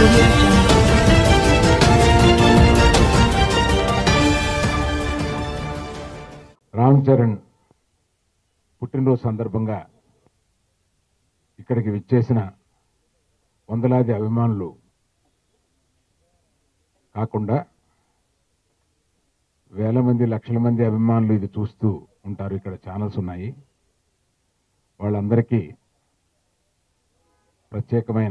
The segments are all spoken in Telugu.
Audio Jungle. రామ్ చరణ్ పుట్టినరోజు సందర్భంగా ఇక్కడికి విచ్చేసిన వందలాది అభిమానులు కాకుండా వేల మంది లక్షల మంది అభిమానులు ఇది చూస్తూ ఉంటారు. ఇక్కడ ఛానల్స్ ఉన్నాయి. వాళ్ళందరికీ ప్రత్యేకమైన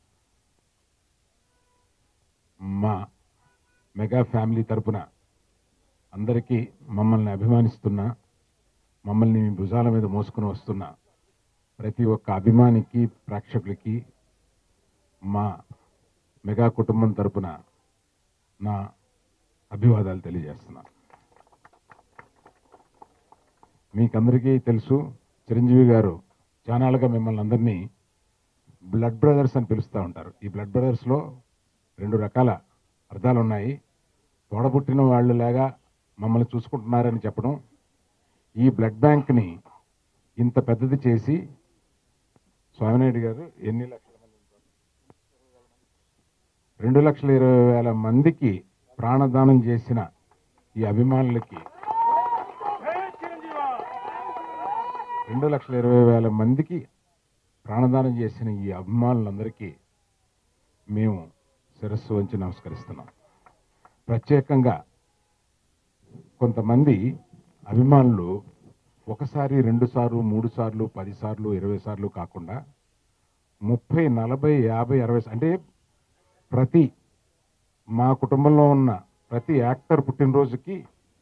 మా మెగా ఫ్యామిలీ తరపున అందరికీ మమ్మల్ని అభిమానిస్తున్న, మమ్మల్ని మీ భుజాల మీద మోసుకుని వస్తున్న ప్రతి ఒక్క అభిమానికి, ప్రేక్షకులకి మా మెగా కుటుంబం తరపున నా అభివాదాలు తెలియజేస్తున్నాను. మీకందరికీ తెలుసు, చిరంజీవి గారు చానాలుగా మిమ్మల్ని అందరినీ బ్లడ్ బ్రదర్స్ అని పిలుస్తూ ఉంటారు. ఈ బ్లడ్ బ్రదర్స్లో రెండు రకాల అర్థాలు ఉన్నాయి. తోడబుట్టిన వాళ్ళు లాగా మమ్మల్ని చూసుకుంటున్నారని చెప్పడం, ఈ బ్లడ్ బ్యాంక్ని ఇంత పెద్దది చేసి స్వామినాయుడు గారు ఎన్ని లక్షల మంది, 2,20,000 మందికి ప్రాణదానం చేసిన ఈ అభిమానులకి, 2,20,000 మందికి ప్రాణదానం చేసిన ఈ అభిమానులందరికీ మేము శిరస్సు వంచి నమస్కరిస్తున్నాం. ప్రత్యేకంగా కొంతమంది అభిమానులు ఒకసారి, 2 సార్లు, 3 సార్లు, 10 సార్లు, 20 సార్లు కాకుండా 30, 40, 50, 60 అంటే ప్రతి మా కుటుంబంలో ఉన్న ప్రతి యాక్టర్ పుట్టినరోజుకి,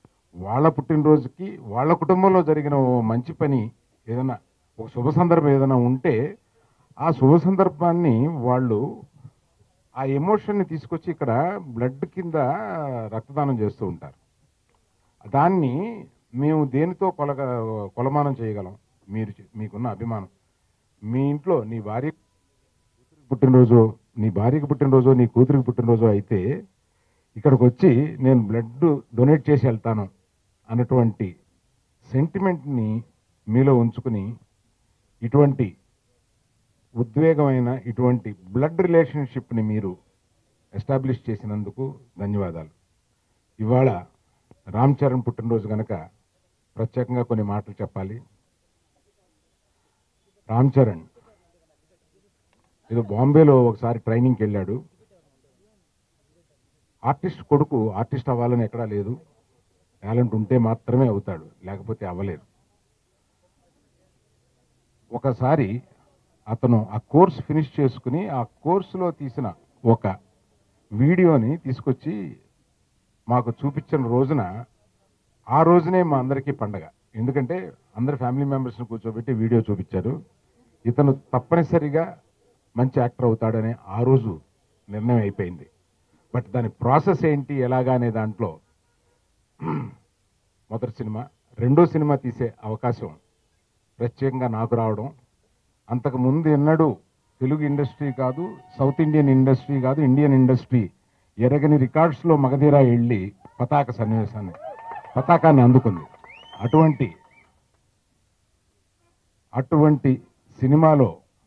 వాళ్ళ కుటుంబంలో జరిగిన ఓ మంచి పని, ఏదైనా ఒక శుభ సందర్భం ఏదైనా ఉంటే ఆ శుభ సందర్భాన్ని వాళ్ళు ఆ ఎమోషన్ని తీసుకొచ్చి ఇక్కడ బ్లడ్ కింద రక్తదానం చేస్తూ ఉంటారు. దాన్ని మేము దేనితో కొలమానం చేయగలం? మీకున్న అభిమానం. మీ ఇంట్లో నీ భార్యకి పుట్టినరోజు, నీ కూతురికి పుట్టినరోజు అయితే ఇక్కడికి వచ్చి నేను బ్లడ్ డొనేట్ చేసి వెళ్తాను అన్నటువంటి సెంటిమెంట్ని మీలో ఉంచుకుని ఇటువంటి ఉద్వేగమైన, ఇటువంటి బ్లడ్ రిలేషన్షిప్ని మీరు ఎస్టాబ్లిష్ చేసినందుకు ధన్యవాదాలు. ఇవాళ రామ్ చరణ్ పుట్టినరోజు కనుక ప్రత్యేకంగా కొన్ని మాటలు చెప్పాలి. రామ్ చరణ్ ఏదో బాంబేలో ఒకసారి ట్రైనింగ్కి వెళ్ళాడు. ఆర్టిస్ట్ కొడుకు ఆర్టిస్ట్ అవ్వాలని ఎక్కడా లేదు. టాలెంట్ ఉంటే మాత్రమే అవుతాడు, లేకపోతే అవ్వలేదు. ఒకసారి అతను ఆ కోర్స్ ఫినిష్ చేసుకుని ఆ కోర్సులో తీసిన ఒక వీడియోని తీసుకొచ్చి మాకు చూపించిన రోజున, ఆ రోజునే మా అందరికీ పండగ. ఎందుకంటే అందరు ఫ్యామిలీ మెంబర్స్ని కూర్చోబెట్టి వీడియో చూపించారు. ఇతను తప్పనిసరిగా మంచి యాక్టర్ అవుతాడనే ఆ రోజు నిర్ణయం అయిపోయింది. బట్ దాని ప్రాసెస్ ఏంటి, ఎలాగా అనే దాంట్లో మొదటి సినిమా, రెండో సినిమా తీసే అవకాశం ప్రత్యేకంగా నాకు రావడం, అంతకుముందు ఎన్నడూ తెలుగు ఇండస్ట్రీ కాదు, సౌత్ ఇండియన్ ఇండస్ట్రీ కాదు, ఇండియన్ ఇండస్ట్రీ ఎరగని రికార్డ్స్లో మగధీరా వెళ్ళి పతాకాన్ని అందుకుంది. అటువంటి సినిమాలో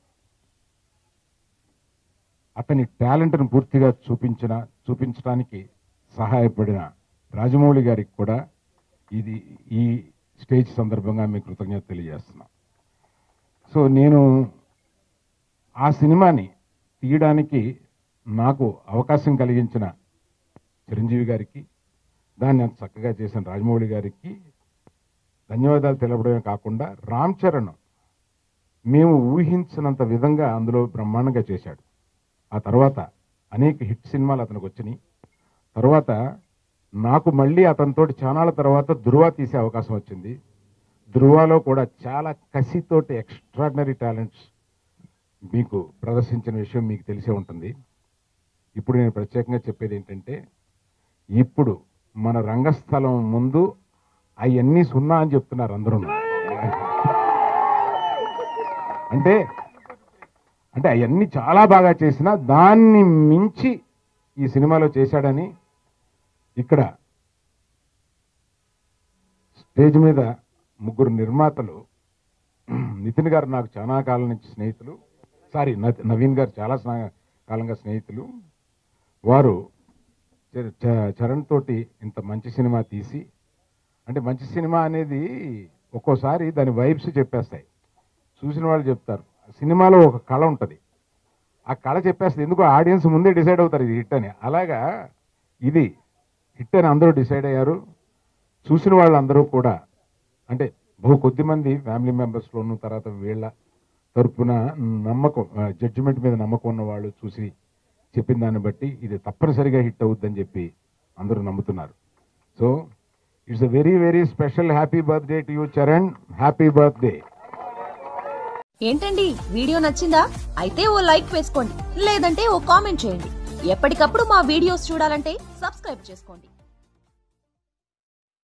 అతని టాలెంట్ను పూర్తిగా చూపించడానికి సహాయపడిన రాజమౌళి గారికి కూడా ఈ స్టేజ్ సందర్భంగా మీకు కృతజ్ఞత తెలియజేస్తున్నా. సో నేను ఆ సినిమాని తీయడానికి నాకు అవకాశం కలిగించిన చిరంజీవి గారికి, దాన్ని అంత చక్కగా చేసిన రాజమౌళి గారికి ధన్యవాదాలు తెలపడమే కాకుండా, రామ్ చరణ్ మేము ఊహించినంత విధంగా అందులో బ్రహ్మాండంగా చేశాడు. ఆ తర్వాత అనేక హిట్ సినిమాలు అతనికి వచ్చినాయి. తర్వాత నాకు మళ్ళీ అతనితోటి చానాళ్ళ తర్వాత ధృవ తీసే అవకాశం వచ్చింది. ధృవలో కూడా చాలా కసితోటి ఎక్స్ట్రాడినరీ టాలెంట్స్ మీకు ప్రదర్శించిన విషయం మీకు తెలిసే ఉంటుంది. ఇప్పుడు నేను ప్రత్యేకంగా చెప్పేది ఏంటంటే, ఇప్పుడు మన రంగస్థలం ముందు అవన్నీ సున్నా అని చెప్తున్నారు అందరూ. అంటే అవన్నీ చాలా బాగా చేసినా దాన్ని మించి ఈ సినిమాలో చేశాడని ఇక్కడ స్టేజ్ మీద ముగ్గురు నిర్మాతలు, నితిన్ గారు నాకు చాలా కాలం నుంచి స్నేహితులు, నవీన్ గారు చాలా కాలంగా స్నేహితులు, వారు చరణ్ తోటి ఇంత మంచి సినిమా తీసి, అంటే మంచి సినిమా అనేది ఒక్కోసారి దాని వైబ్స్ చెప్పేస్తాయి, చూసిన వాళ్ళు చెప్తారు. సినిమాలో ఒక కళ ఉంటుంది, ఆ కళ చెప్పేస్తుంది. ఎందుకు ఆడియన్స్ ముందే డిసైడ్ అవుతారు ఇది హిట్ అని. అలాగా ఇది హిట్ అని అందరూ డిసైడ్ అయ్యారు. చూసిన వాళ్ళందరూ కూడా, అంటే బహు కొద్దిమంది ఫ్యామిలీ మెంబర్స్లోనూ, తర్వాత వీళ్ళ తరపున నమ్మకం, జడ్జిమెంట్ మీద నమ్మకం ఉన్న వాళ్ళు చూసి చెప్పిన దాన్ని బట్టి ఇది తప్పనిసరిగా హిట్ అవుద్దని చెప్పి అందరూ నమ్ముతున్నారు. So it's a very very special happy birthday to you Charan. Happy birthday. ఏంటండి, వీడియో నచ్చిందా? అయితే ఓ లైక్ వేసుకోండి, లేదంటే ఓ కామెంట్ చేయండి. ఎప్పటికప్పుడు మా వీడియోస్ చూడాలంటే సబ్స్క్రైబ్ చేసుకోండి.